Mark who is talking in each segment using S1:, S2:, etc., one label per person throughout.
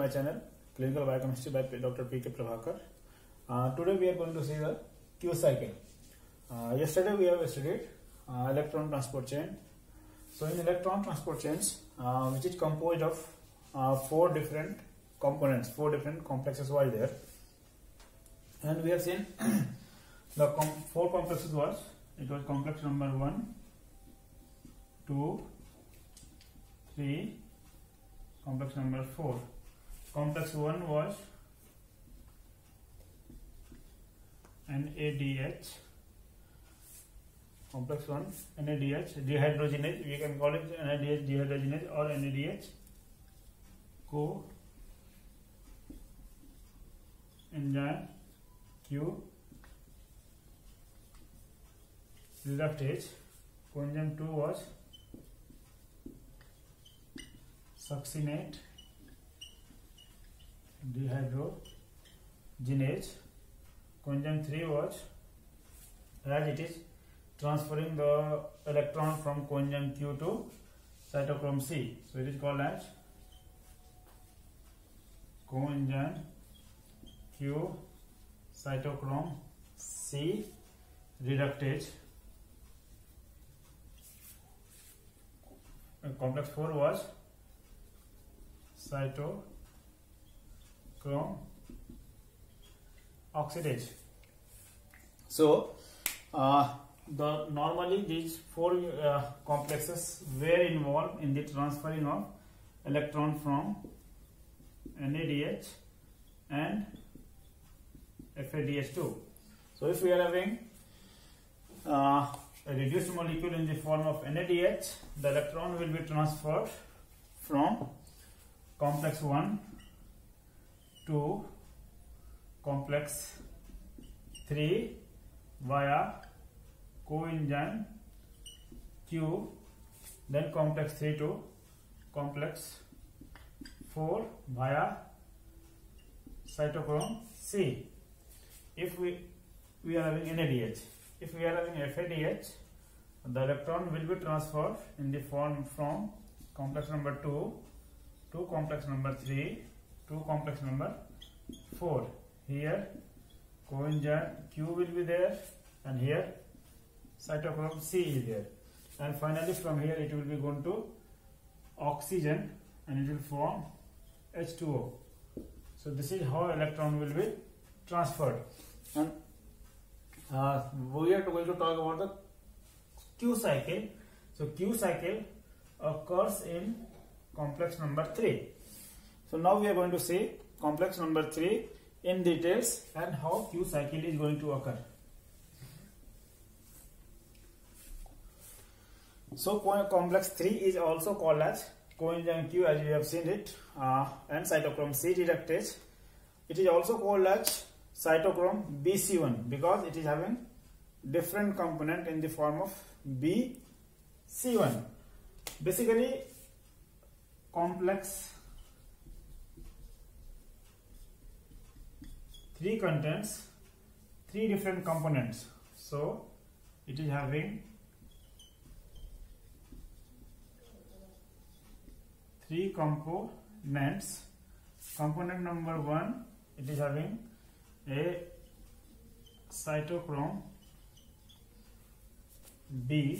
S1: my channel Clinical Biochemistry by Dr. P.K. Prabhakar. Today we are going to see the Q cycle. Yesterday we have studied electron transport chain. So in electron transport chains, which is composed of four different components, four different complexes were there, and we have seen the four complexes was complex number 1, 2, 3, complex number 4. Complex 1 was NADH. Complex 1 NADH dehydrogenase, we can call it NADH dehydrogenase or NADH Coenzyme Q reductase. Coenzyme 2 was succinate dehydrogenase. Coenzyme 3 was, as it is transferring the electron from coenzyme Q to cytochrome C, so it is called as coenzyme Q cytochrome C reductase. Complex 4 was cytochrome oxidation. So normally these four complexes were involved in the transferring of electron from NADH and FADH2. So if we are having a reduced molecule in the form of NADH, the electron will be transferred from complex 1 to complex 3 via coenzyme Q, then complex 3 to complex 4 via cytochrome C. If we are having NADH, if we are having FADH, the electron will be transferred in the form from complex number 2 to complex number 3 to complex number 4. Here coenzyme Q will be there, and here cytochrome C is there, and finally from here it will be going to oxygen and it will form H2O. So this is how electron will be transferred, and we are going to talk about the Q cycle. So Q cycle occurs in complex number 3. So now we are going to see complex number 3 in details and how Q cycle is going to occur. So complex 3 is also called as coenzyme Q, as we have seen it, and cytochrome C reductase. It is also called as cytochrome BC1 because it is having different component in the form of BC1. Basically, complex 3 contains 3 different components. So it is having 3 components. Component number 1, it is having a cytochrome B,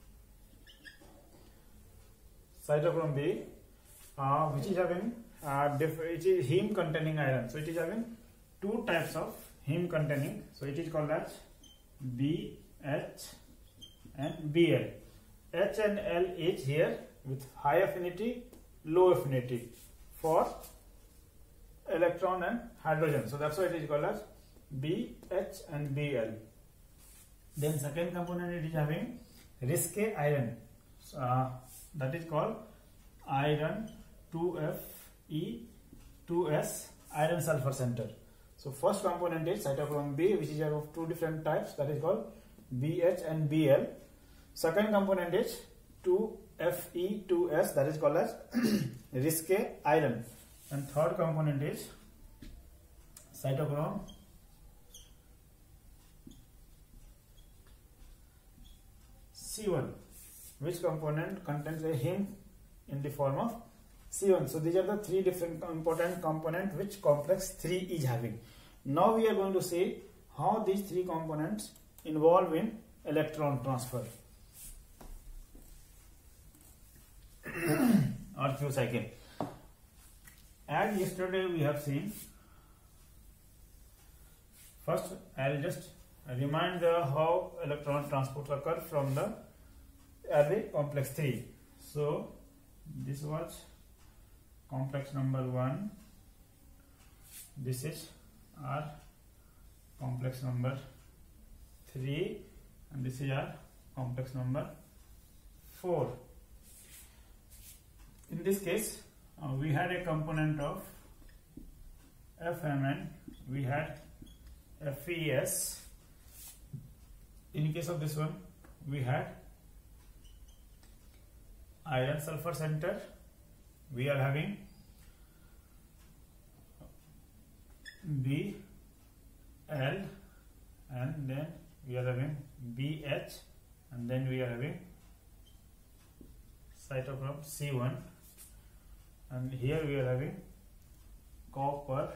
S1: which is having it is heme containing iron. So it is having 2 types of heme containing. So it is called as BH and BL. H and L is here with high affinity, low affinity for electron and hydrogen. So that's why it is called as BH and BL. Then second component, it is having risque iron, that is called iron 2Fe2S, iron sulfur center. So first component is cytochrome B, which is of 2 different types, that is called BH and BL. Second component is 2Fe2S, that is called as risque iron. And third component is cytochrome C1, which component contains a heme in the form of C1. So these are the three different important components which complex 3 is having. Now we are going to see how these three components involve in electron transfer or Q cycle. As yesterday we have seen, first I will just remind how electron transport occurs from the array complex 3. So this was complex number 1, this is our complex number 3, and this is our complex number 4. In this case, we had a component of FMN, we had FES. In case of this one, we had iron sulfur center, we are having BL, and then we are having BH, and then we are having cytochrome C1, and here we are having copper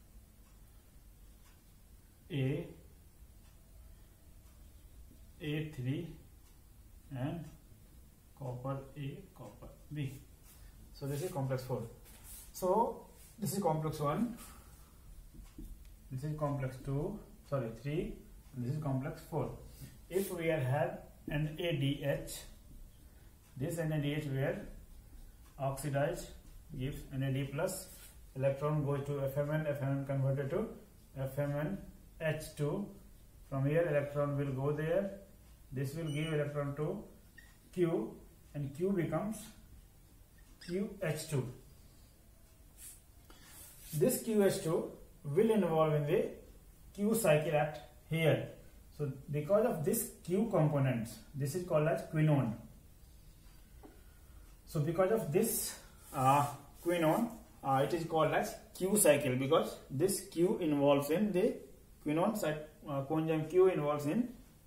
S1: A3 and copper A, copper B. So this is complex 4. So this is complex 1, this is complex 3, and this is complex 4. If we have NADH, this NADH were oxidized, gives NAD plus, electron goes to FMN, FMN converted to FMNH2. From here electron will go there, this will give electron to Q, and Q becomes QH2. This QH2 will involve in the Q cycle at here. So because of this Q components, this is called as quinone. So because of this quinone, it is called as Q cycle, because this Q involves in the quinone coenzyme Q involves in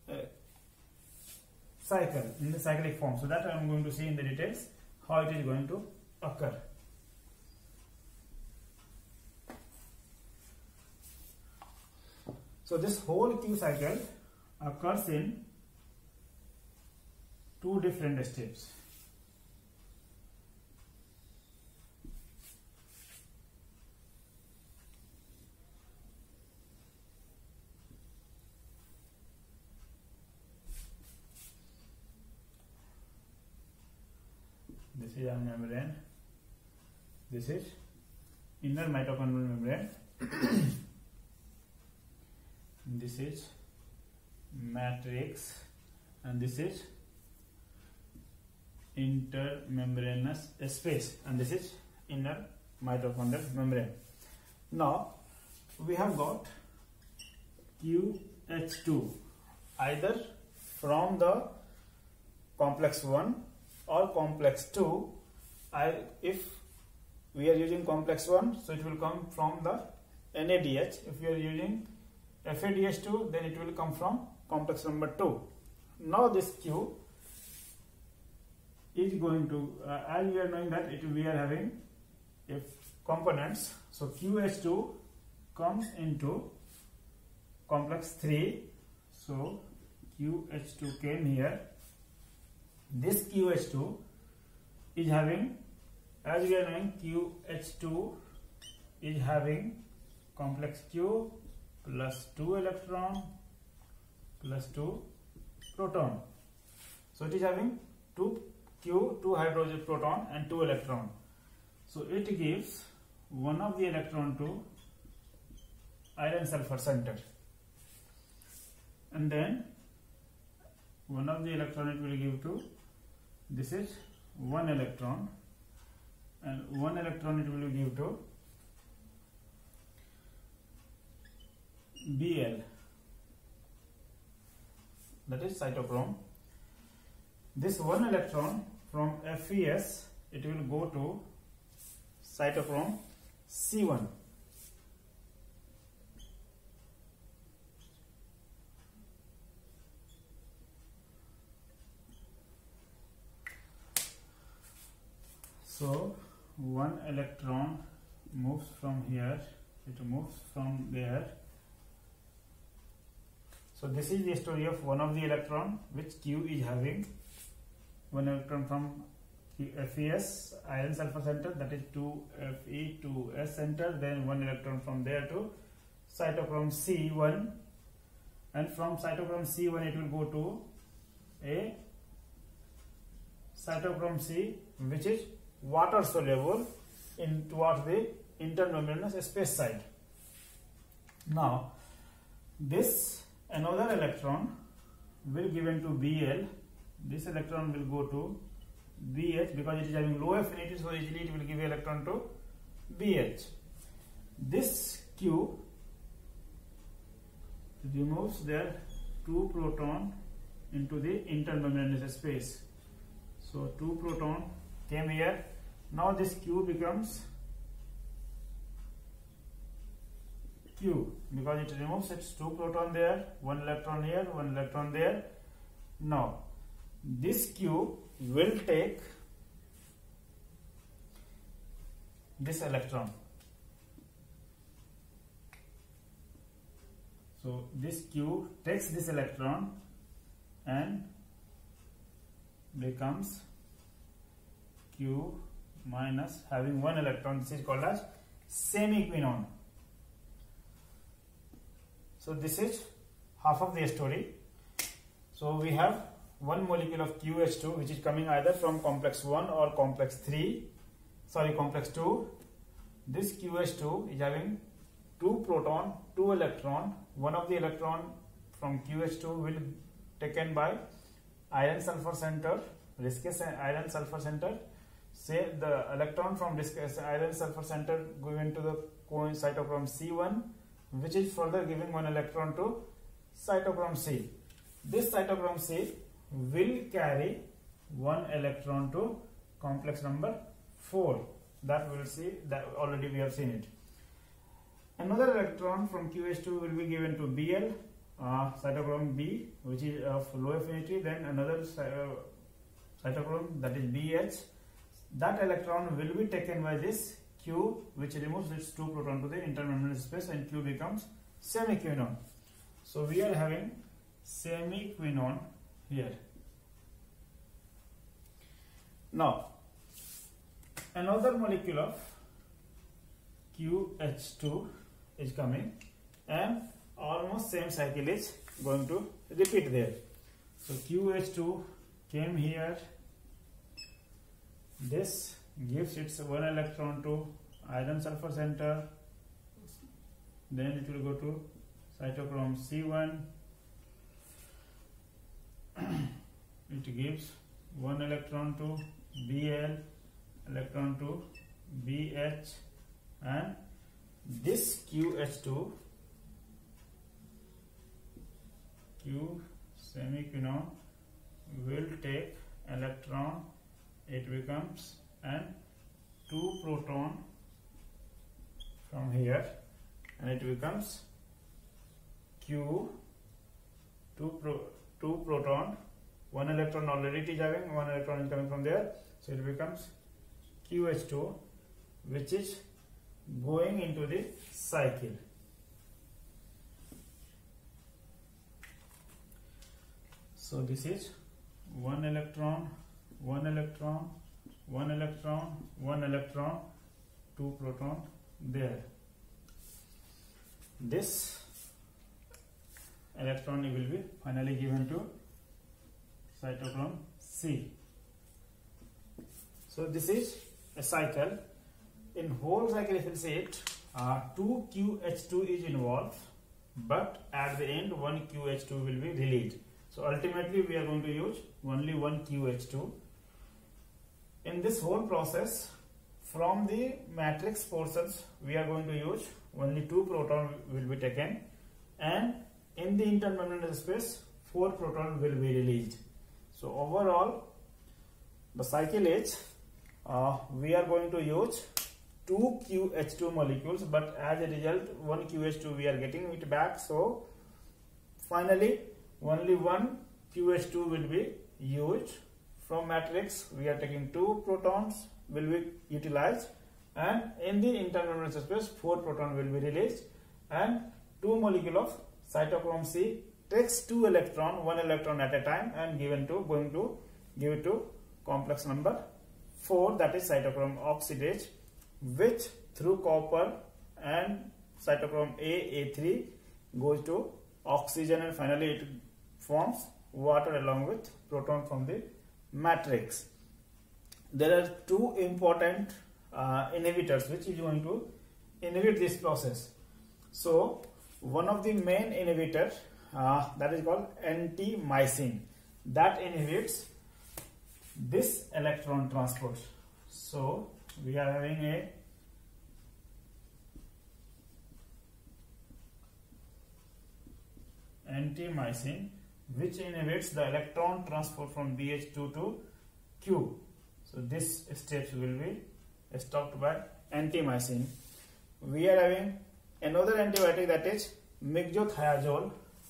S1: cycle, in the cyclic form. So that I am going to see in the details how it is going to occur. So this whole Q cycle occurs in two different steps. This is our membrane, this is inner mitochondrial membrane, this is matrix, and this is intermembranous space, and this is inner mitochondrial membrane. Now we have got QH2 either from the complex 1 or complex 2. If we are using complex 1, so it will come from the NADH. If we are using FADH2, then it will come from complex number 2. Now this Q is going to, as we are knowing that we are having if components, so QH2 comes into complex 3, so QH2 came here. This QH2 is having, as we are knowing, QH2 is having complex Q plus 2 electron plus 2 proton. So it is having 2 Q, 2 hydrogen proton and 2 electron. So it gives one of the electron to iron sulfur center, and then one of the electron it will give to, this is 1 electron, and 1 electron it will give to BL, that is cytochrome. This 1 electron from FES it will go to cytochrome C1. So one electron moves from here, it moves from there. So this is the story of one of the electron which Q is having. One electron from FeS iron sulfur center, that is 2Fe to S center, then one electron from there to cytochrome C1, and from cytochrome C1 it will go to a cytochrome C which is water soluble in towards the intermembranous space side. Now this another electron will given to Bl. This electron will go to BH because it is having low affinity, so easily it will give electron to BH. This Q removes their 2 proton into the intermembranous space. So 2 proton came here. Now this Q becomes Q because it removes its 2 proton there, 1 electron here, 1 electron there. Now this Q will take this electron. So this Q takes this electron and becomes Q minus having 1 electron. This is called as semiquinone. So this is half of the story. So we have one molecule of QH2 which is coming either from complex 1 or complex 2. This QH2 is having 2 proton, 2 electron. One of the electron from QH2 will taken by iron sulfur center, viscous iron sulfur center. Say the electron from viscous iron sulfur center going to the cytochrome C1, which is further giving 1 electron to cytochrome C. This cytochrome C will carry 1 electron to complex number 4. That we will see, that already we have seen it. Another electron from QH2 will be given to Bl, cytochrome B, which is of low affinity. Then another cytochrome, that is BH. That electron will be taken by this Q, which removes its 2 proton to the intermembranous space, and Q becomes semiquinone. So we are having semiquinone here. Now another molecule of QH2 is coming, and almost same cycle is going to repeat there. So QH2 came here. This gives its 1 electron to iron sulfur center, then it will go to cytochrome C1. It gives 1 electron to Bl, electron to BH, and this QH2, Q semiquinone, will take electron. It becomes and 2 proton from here, and it becomes Q 2 proton, 1 electron already it is having, 1 electron is coming from there, so it becomes QH2, which is going into the cycle. So this is 1 electron, 1 electron, 1 electron, 1 electron, 2 proton there. This electron will be finally given to cytochrome C. So this is a cycle. In whole cycle, if you see it, 2 QH2 is involved, but at the end 1 QH2 will be released. So ultimately we are going to use only 1 QH2. In this whole process, from the matrix portions we are going to use only 2 proton will be taken, and in the intermembranous space 4 proton will be released. So overall the cycle is we are going to use 2 QH2 molecules, but as a result 1 QH2 we are getting it back. So finally only 1 QH2 will be used. From matrix we are taking 2 protons will be utilized, and in the intermembrane space 4 proton will be released, and 2 molecule of cytochrome C takes 2 electron, 1 electron at a time, and going to give it to complex number 4, that is cytochrome oxidase, which through copper and cytochrome A3 goes to oxygen, and finally it forms water along with proton from the matrix. There are 2 important inhibitors which is going to inhibit this process. So one of the main inhibitors that is called antimycin, that inhibits this electron transport. So we are having a antimycin which inhibits the electron transport from BH2 to Q. So this steps will be stopped by antimycin. We are having another antibiotic, that is mixothiazole.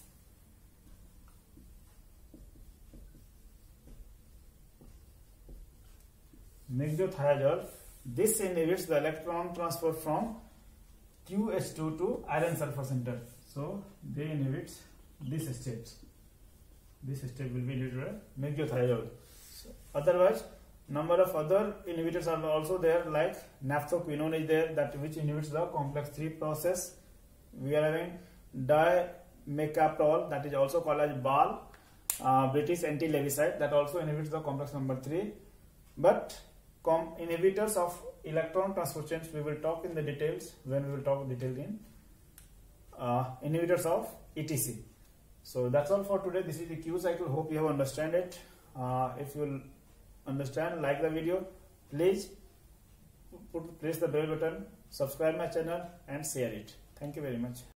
S1: This inhibits the electron transfer from QH2 to iron sulfur center. So they inhibit these steps. This step will be inhibited by mixothiazole. So otherwise, number of other inhibitors are also there, like naphthoquinone is there, that which inhibits the complex 3 process. We are having dimecaprol, that is also called as BAL, British anti-leviside, that also inhibits the complex number 3. But inhibitors of electron transport chains we will talk in the details when we will talk detailed in inhibitors of ETC. So that's all for today. This is the Q cycle. Hope you have understand it. If you understand, like the video, please press the bell button, subscribe my channel and share it. Thank you very much.